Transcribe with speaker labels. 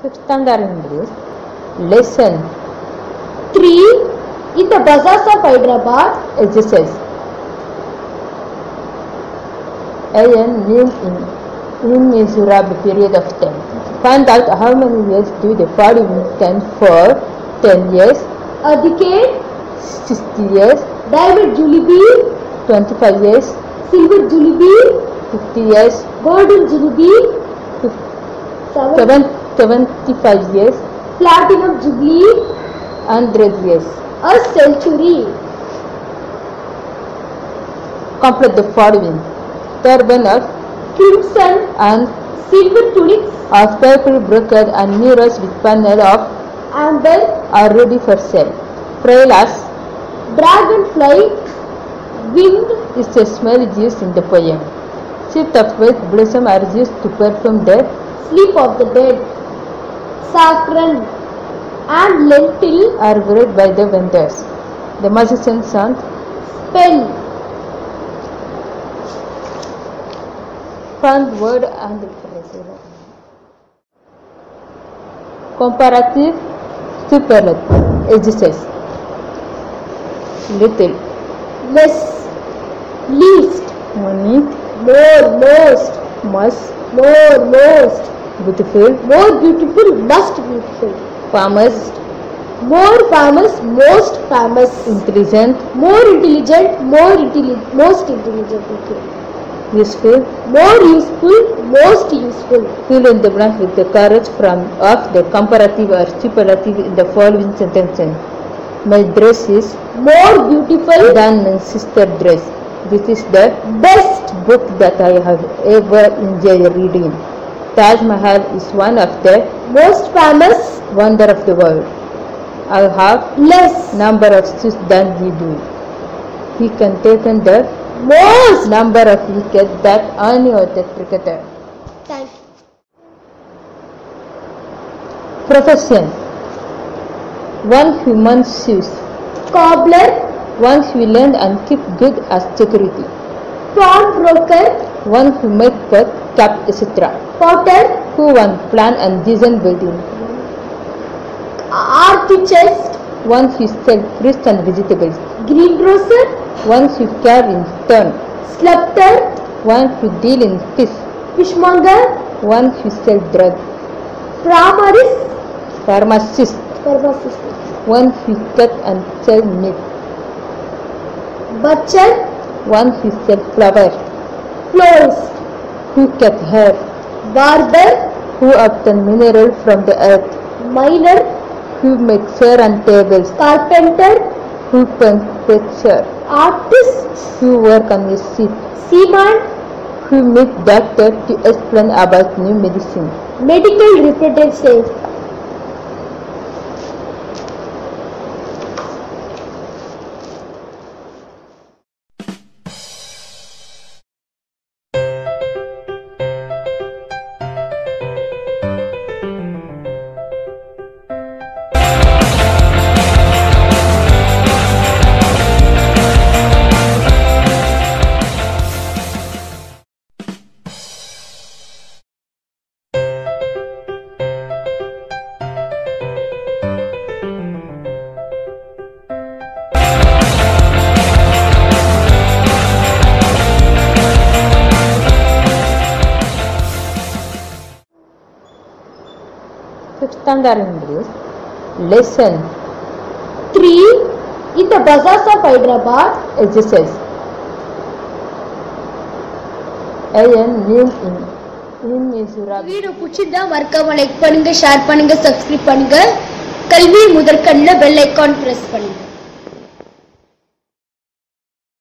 Speaker 1: Fifth standard English. Lesson
Speaker 2: 3. In the bazaars of Hyderabad.
Speaker 1: Exercise. A.N. named in immeasurable period of time. Find out how many years do the following stand for. 10 years,
Speaker 2: A decade.
Speaker 1: 60 years,
Speaker 2: Diamond Jubilee.
Speaker 1: 25 years,
Speaker 2: Silver Jubilee.
Speaker 1: 50 years,
Speaker 2: Golden Jubilee.
Speaker 1: 75 years,
Speaker 2: Platinum Jubilee.
Speaker 1: 100 years.
Speaker 2: A century.
Speaker 1: Complete the following. Turban of
Speaker 2: Crimson
Speaker 1: and
Speaker 2: silver tunics.
Speaker 1: of purple brocade and mirrors with panel of
Speaker 2: Amber.
Speaker 1: are ready for sale. Frail as
Speaker 2: Dragonfly. Winged.
Speaker 1: is a smell used in the poem. Shift of white blossom are used to perfume the
Speaker 2: Sleep of the dead. Saffron and lentil.
Speaker 1: are read by the vendors. The magician's song.
Speaker 2: Spell.
Speaker 1: Found word and phrase. Comparative superlative. Exercise. Little,
Speaker 2: Less. Least.
Speaker 1: money,
Speaker 2: More. Most.
Speaker 1: much,
Speaker 2: More. Most.
Speaker 1: beautiful,
Speaker 2: More beautiful. Most beautiful.
Speaker 1: famous,
Speaker 2: More famous. Most famous.
Speaker 1: intelligent,
Speaker 2: More intelligent. Most intelligent. Okay.
Speaker 1: useful.
Speaker 2: More useful. Most useful.
Speaker 1: Fill in the blank with the courage of the comparative or superlative in the following sentences. My dress is
Speaker 2: More beautiful.
Speaker 1: than my sister's dress. This is the
Speaker 2: Best.
Speaker 1: book that I have ever enjoyed reading. Taj Mahal is one of the
Speaker 2: Most famous.
Speaker 1: wonder of the world. I have
Speaker 2: Less.
Speaker 1: number of shoes than you do. He can take in the
Speaker 2: Most.
Speaker 1: number of wickets that any other cricketer.
Speaker 2: Thank you.
Speaker 1: Profession. One who mends shoes.
Speaker 2: Cobbler.
Speaker 1: One who lend and keep good as security.
Speaker 2: Pawnbroker.
Speaker 1: One who make pot, cap, etc.
Speaker 2: Potter.
Speaker 1: Who one plan and design building.
Speaker 2: Architect.
Speaker 1: One who sell fruits and vegetables.
Speaker 2: Greengrocer.
Speaker 1: One who carve in stone.
Speaker 2: Sculptor.
Speaker 1: One who deal in fish.
Speaker 2: Fishmonger.
Speaker 1: One who sell drugs.
Speaker 2: Pharmacist.
Speaker 1: Pharmacist. One who cut and sell meat.
Speaker 2: Butcher.
Speaker 1: One who sell flowers.
Speaker 2: Florist.
Speaker 1: Who cut hair.
Speaker 2: Barber.
Speaker 1: Who obtain mineral from the earth.
Speaker 2: Miner.
Speaker 1: Who make chair and tables.
Speaker 2: Carpenter.
Speaker 1: Who paint picture.
Speaker 2: Artist.
Speaker 1: Who work on a ship.
Speaker 2: Seaman.
Speaker 1: Who meet doctor to explain about new medicine.
Speaker 2: Medical representative.
Speaker 1: Fifth standard English. Lesson
Speaker 2: 3. In the bazaars of Hyderabad.
Speaker 1: Exercise. A.N. named in immeasurable.
Speaker 2: Video பிடிச்சிருந்தா மறக்காம like பண்ணுங்க, share பண்ணுங்க, subscribe பண்ணுங்க. கல்வி முதற்கண்ணில் bell icon press பண்ணுங்க.